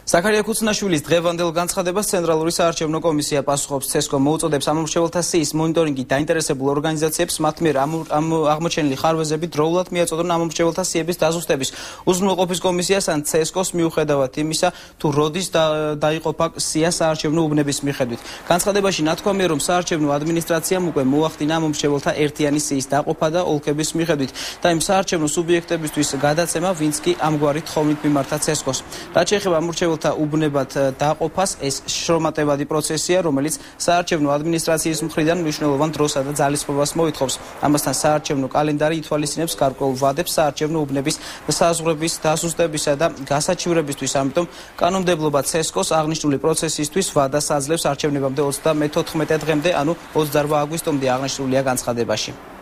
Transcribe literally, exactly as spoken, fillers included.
ზაქარია ქუცნაშვილის დღევანდელ განცხადებას ცენტრალური საარჩევნო კომისია პასუხობს ცესკო მოუწოდებს ამომრჩეველთა სიის მონიტორინგით დაინტერესებულ ორგანიზაციებს მათ მიერ აღმოჩენილი ხარვეზები დროულად მიაწოდონ ამომრჩეველთა სიების დაზუსტების უზრუნველყოფის კომისიას ან ცესკოს მიუხედავად იმისა თუ როდის დაიყოფა სია საარჩევნო უბნების მიხედვით. განცხადებაში ნათქვამია რომ საარჩევნო ადმინისტრაციამ უკვე მოახდინა ამომრჩეველთა ერთიანი სიის დაყოფა და ოლქების მიხედვით და იმ საარჩევნო სუბიექტებისთვის გადაცემა ვინც კი ამგვარი თხოვნით მიმართა ცესკოს. რაც შეეხება ამომრჩეველთა უბნებად დაყოფას, ეს შრომატევადი პროცესია, რომელიც საარჩევნო ადმინისტრაციის მხრიდან მნიშვნელოვან დროსა და ძალისხმევას მოითხოვს. ამასთან საარჩევნო კალენდარი ითვალისწინებს გარკვეულ ვადებს საარჩევნო უბნების საზღვრების დაზუსტებისა და გასაჩივრებისთვის. ამიტომ კანონმდებლობა ცესკოს აღნიშნული პროცესისთვის ვადას აძლევს არჩევნებამდე ოცდამეთოთხმეტე დღემდე, ანუ ოცდაორ აგვისტომდე აღნიშნულია განცხადებაში.